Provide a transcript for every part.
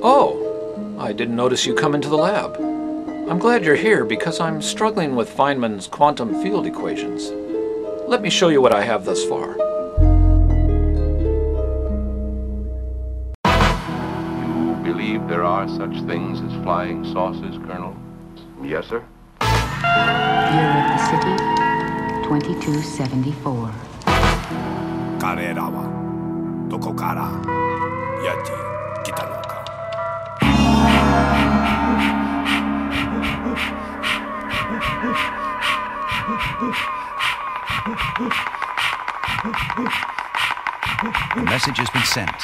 Oh, I didn't notice you come into the lab. I'm glad you're here because I'm struggling with Feynman's quantum field equations. Let me show you what I have thus far. You believe there are such things as flying saucers, Colonel? Yes, sir. Year of the city, 2274. 彼らはどこからやってきたのか。 The message has been sent.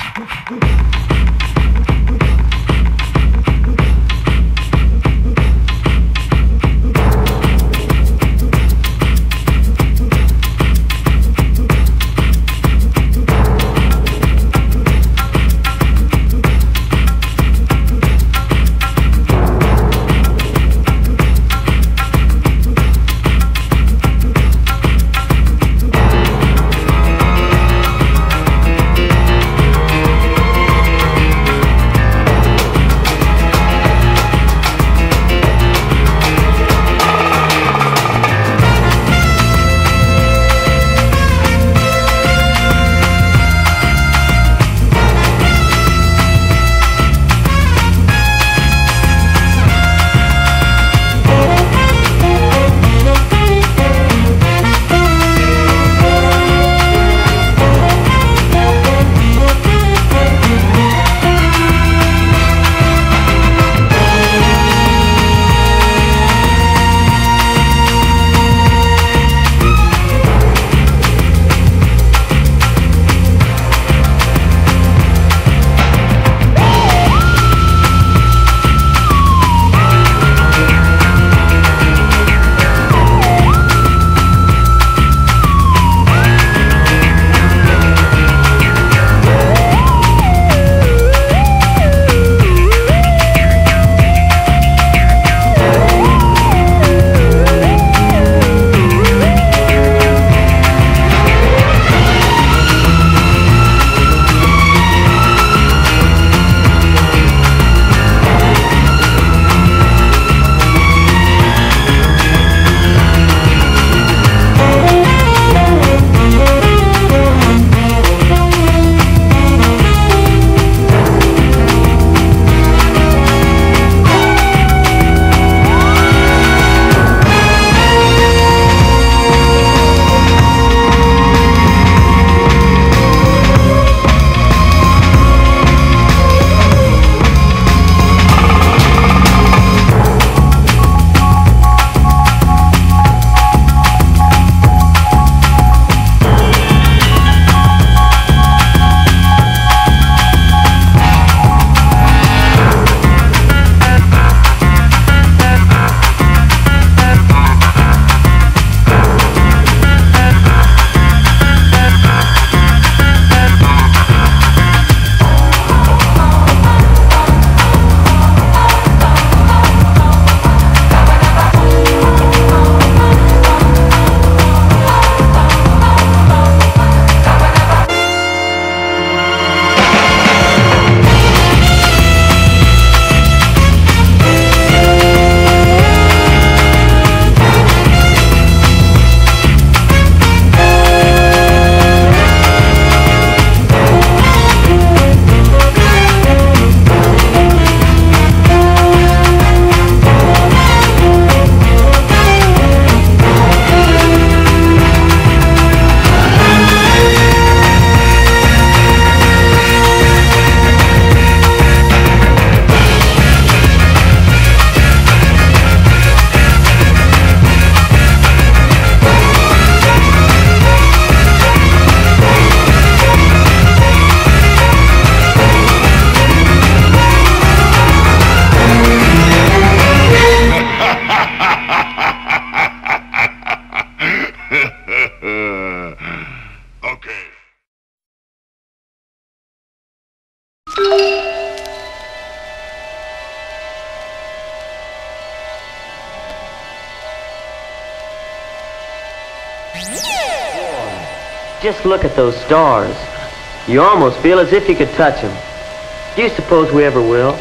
Just look at those stars. You almost feel as if you could touch them. Do you suppose we ever will?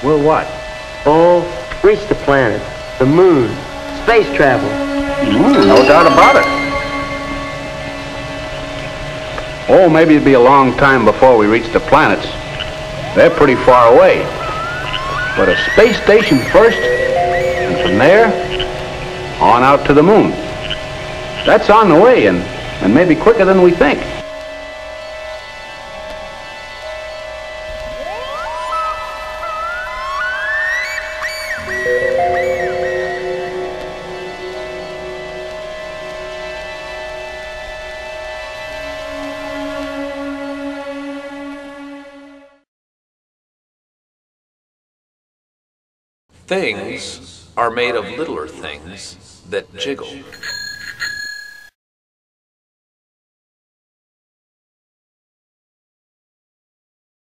We'll what? Oh, reach the planet, the moon, space travel. No doubt about it. Oh, maybe it'd be a long time before we reach the planets. They're pretty far away. But a space station first, and from there, on out to the moon. That's on the way, and maybe quicker than we think. Things are made of littler things that jiggle.